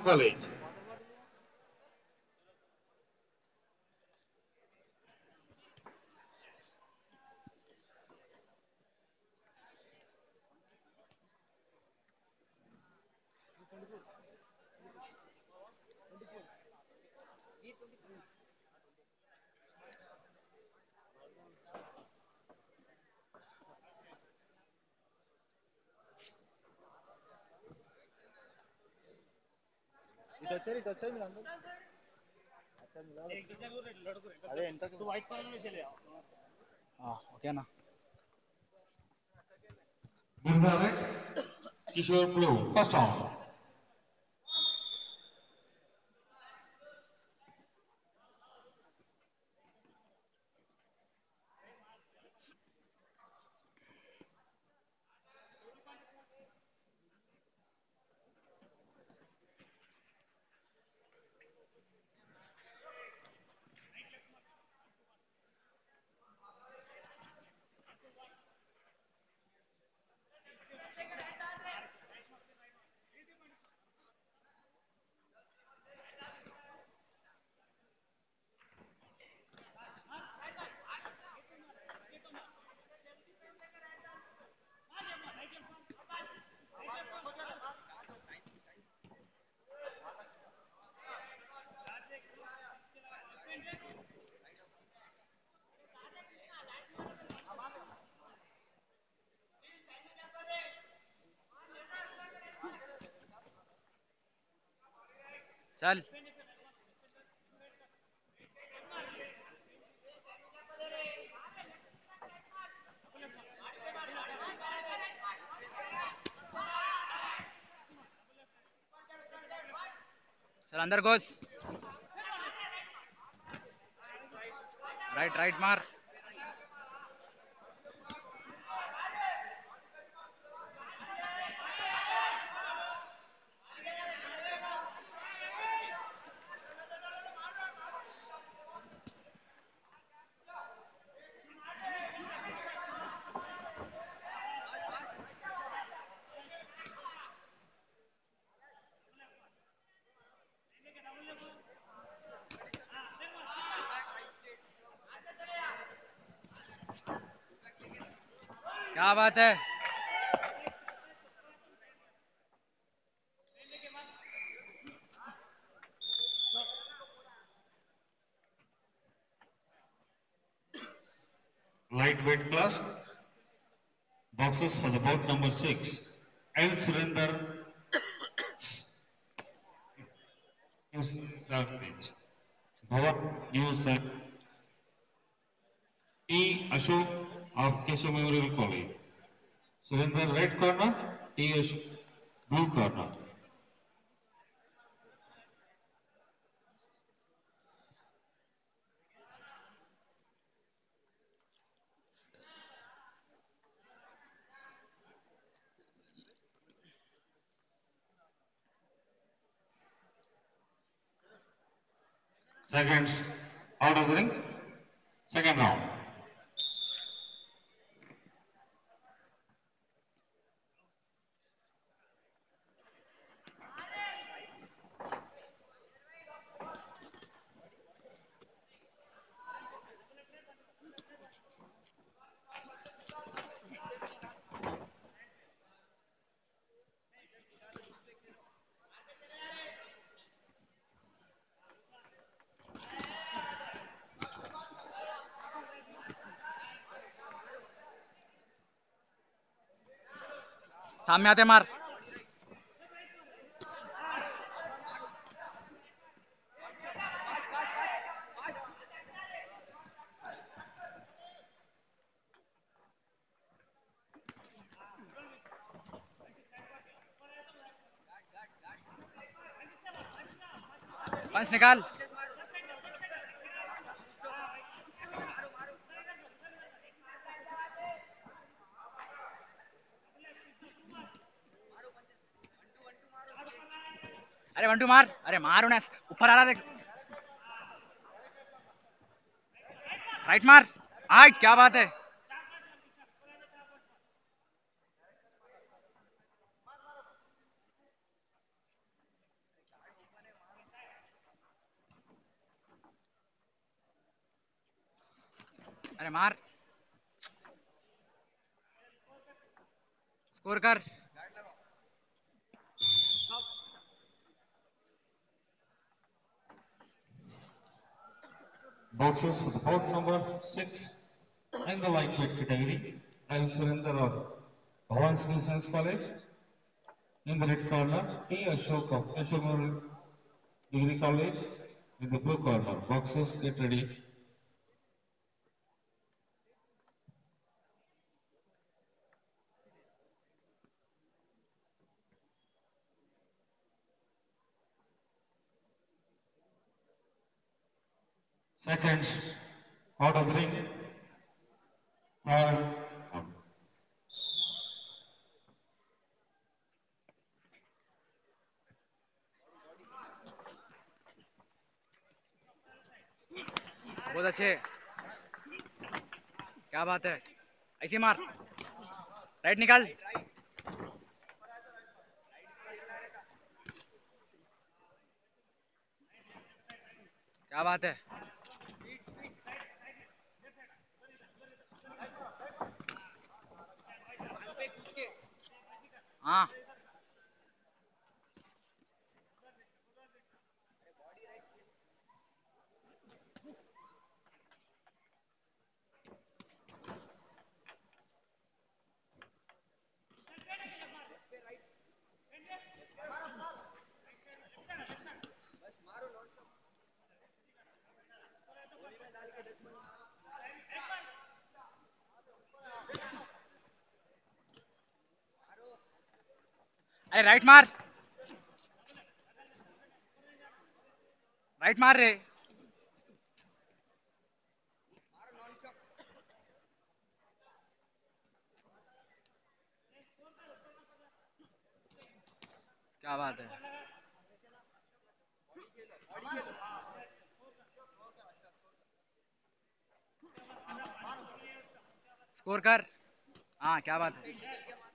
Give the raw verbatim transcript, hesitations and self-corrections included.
College. ఇటు వచ్చారు ఇటు వచ్చారు మీరు అందరూ అదే ఎంత ఓకేనా Gonzalez, Kishore Blue, first round. चल चल अंदर घुस राइट राइट मार क्या बात है Lightweight class, boxes for the bout number six. L. Surinder, News Service. Bhavan, News Service. T. Ashok of Keshav Memorial College. Surinder, right corner. T. Ashok, blue corner. Seconds out of the ring. Second round. सामने आते मार पंच निकाल अरे one two मार अरे मारो ना ऊपर आ रहा देख राइट मार आइट क्या बात है अरे मार, स्कोर कर। Boxes for the bout number six in the lightweight category. I'll surrender of Bhavan Skill Science College. In the red corner, T. Ashok of Ashok Degree College. In the blue corner, boxes get ready. Seconds, out of the ring. Third, बहुत अच्छे, क्या बात है, ऐसे मार, right निकाल। क्या बात है, हाँ अरे राइट मार, राइट मार रे। क्या बात है, स्कोर कर। हाँ क्या बात है।